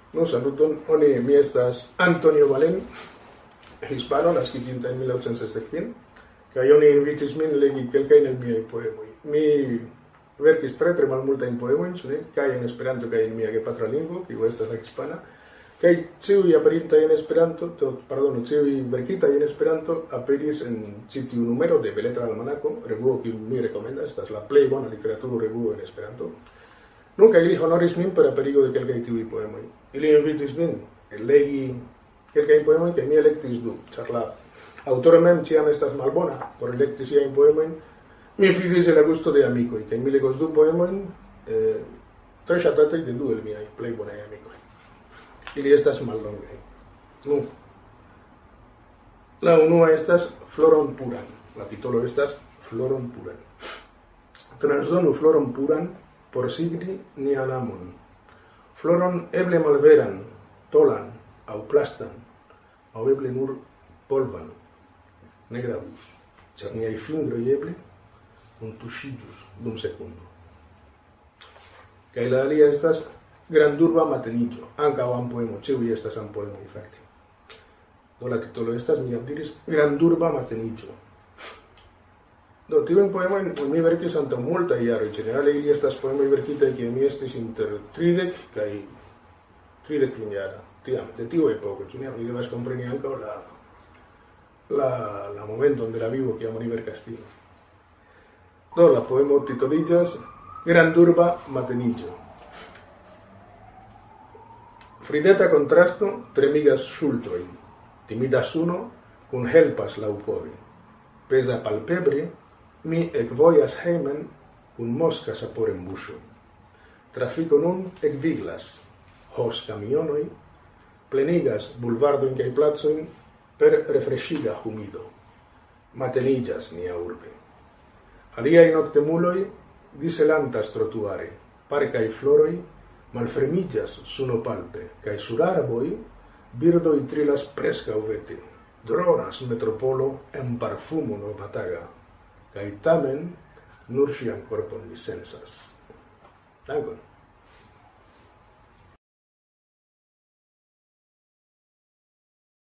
No saluton, oni mi estas Antonio Valen, hispano, naskitinta en 1860, kaj oni invitis min legi kelkajn el miaj poemoj. Mi verkis tre malmultajn poemojn, kaj en Esperanto kaj en mia gepatra lingvo, kiu estas la hispana, kaj ĉiuj aperintaj en Esperanto, ĉiuj verkitaj en Esperanto aperis en ĉi tiu numero de Beletra Almanaco, revuo kiu mi rekomendas, estas la plej bona literaturo revuo en Esperanto. Nunca ili honoris min per aperigo de kelkaj tiuj poemoj. Ili invitis min legi kelkajn poemojn kaj mi elektis du, ĉar la aŭtoro mem ĉiam estas malbona por elekti siajn poemojn. Mi fidis je la gusto de amikoj kaj mi legos du poemojn tre ŝatataj de du el miaj plej bonaj amikoj. Ili estas mallongaj. Nu, la unua estas Floron puran. La titolo estas Floron puran. Transdonu floron puran por signi nian amon. Floron eble malveran, tolan, aŭ plastan, aŭ eble nur polvan. Ne gravus, ĉar niaj fingroj eble kuntuŝiĝus dum sekundo. Kaj la alia estas Grandurba mateniĝo, ankaŭ ampoemo, ĉiuj estas ampoemoj fakte. Do la titolo estas, mi jam diris, Grandurba mateniĝo. Do tiujn poemojn mi verkis antaŭ multaj jaroj, ĝenerale ili estas poemoj verkitaj kiam mi estis inter 30 kaj 30-jara, tiam, de tiu epoko, ĉu ne? Mi devas kompreni ankaŭ la momenton de la vivo kiam oni verkas tion. Do la poemo titoliĝas Grandurba mateniĝo. Frideta kontrasto tremigas ŝultrojn, timida suno kunhelpas laŭpove. Peza palpebre mi ekvojas hejmen kun moska sapor en buŝo. Trafiko nun ekviglas, hos-kamionoj plenigas bulvardojn kaj placojn per refreŝiga humido. Mateniĝas nia urbe. Aliaj noktemuloj diselantas trotuare, parkaj floroj malfermiĝas sunopalpe, kaj sur arboj birdoj trilas preskaŭ vete. Dronas metropolo en parfumo novataga, kaj tamen nur ŝian korpon mi sensas. Dankon.